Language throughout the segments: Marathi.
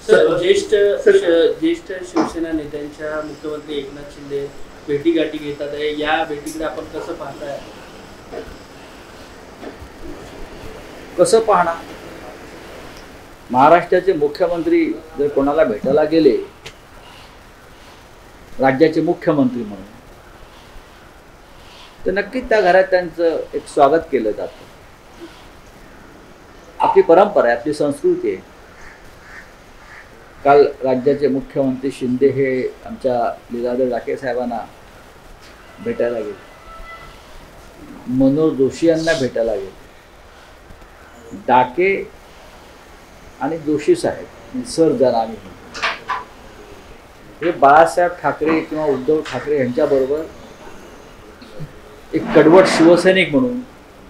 सर ज्येष्ठ शिवसेना नेत्यांच्या मुख्यमंत्री एकनाथ शिंदे भेटीगाठी घेतात आहे, या भेटीकडे आपण कसं पाहताय? कसं पाहणार? महाराष्ट्राचे मुख्यमंत्री जर कोणाला भेटायला गेले, राज्याचे मुख्यमंत्री म्हणून, तर नक्कीच त्या घरात त्यांचं एक स्वागत केलं जातं. आपली परंपरा आहे, आपली संस्कृती आहे. काल राज्याचे मुख्यमंत्री शिंदे हे आमच्या लीलाधर डाके साहेबांना भेटायला गेले, मनोहर जोशी यांना भेटायला गेले. डाके आणि जोशी साहेब सर जर आम्ही हे बाळासाहेब ठाकरे किंवा उद्धव ठाकरे यांच्याबरोबर एक कडवट शिवसैनिक म्हणून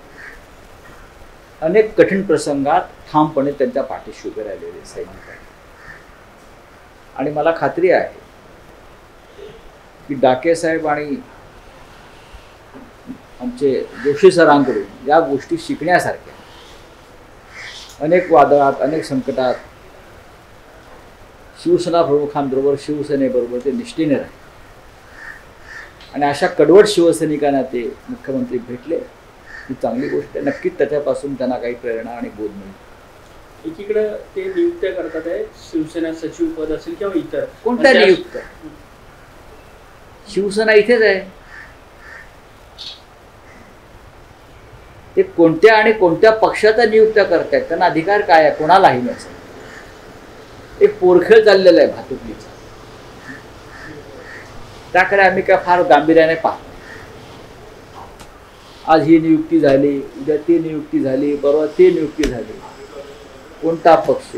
अनेक कठीण प्रसंगात ठामपणे त्यांच्या पाठीशी उभे राहिलेले सैनिक आहेत. आणि मला खात्री आहे की डाके साहेब आणि आमचे जोशी सरांकडून या गोष्टी शिकण्यासारख्या. अनेक वादळात, अनेक संकटात शिवसेना प्रमुखांबरोबर, शिवसेनेबरोबर ते निष्ठेने राहिले. आणि अशा कडवट शिवसैनिकांना ते मुख्यमंत्री भेटले, ही चांगली गोष्ट आहे. नक्कीच त्याच्यापासून त्यांना काही प्रेरणा आणि बोध मिळेल. एकीकडे ते नियुक्त्या करतात आहे, शिवसेना सचिव पद असेल किंवा इतर कोणत्या नियुक्त? शिवसेना इथेच आहे. ते कोणत्या आणि कोणत्या पक्षाचा नियुक्त्या करतायत, त्यांना अधिकार काय आहे? कोणालाही नसेल. एक पोरखेळ चाललेला आहे भातुकलीचा, त्याकडे आम्ही काय फार गांभीर्याने पाहतो. आज ही नियुक्ती झाली, उद्या ती नियुक्ती झाली, परवा ती नियुक्ती झाली. कोणता पक्ष,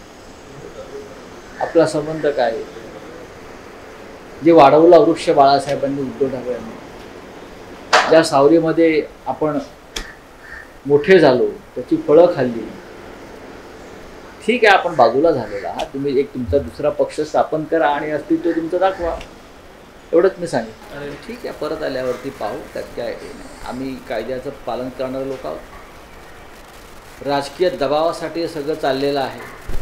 आपला संबंध काय? जे वाढवला वृक्ष बाळासाहेबांनी, उद्धव ठाकरेंनी, ज्या सावलीमध्ये आपण मोठे झालो, त्याची फळं खाल्ली, ठीक आहे, आपण बाजूला झालेला आहात. तुम्ही एक तुमचा दुसरा पक्ष स्थापन करा आणि अस्तित्व तुमचं दाखवा, एवढंच मी सांगितलं. ठीक आहे, परत आल्यावरती पाहू, त्यात काय नाही. आम्ही कायद्याचं पालन करणारे लोक आहोत. राजकीय दबावासाठी सगळं चाललेलं आहे.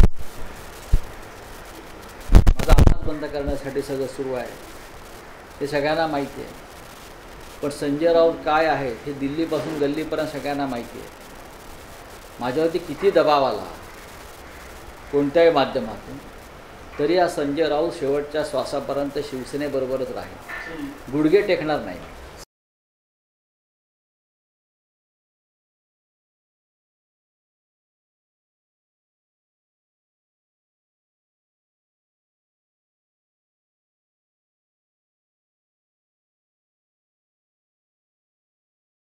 माझा आवाज बंद करण्यासाठी सगळं सुरू आहे, हे सगळ्यांना माहिती आहे. पण संजय राऊत काय आहे हे दिल्लीपासून गल्लीपर्यंत सगळ्यांना माहिती आहे. माझ्यावरती किती दबाव आला कोणत्याही माध्यमातून, तरी हा संजय राऊत शेवटच्या श्वासापर्यंत शिवसेनेबरोबरच राहील. गुडघे टेकणार नाही.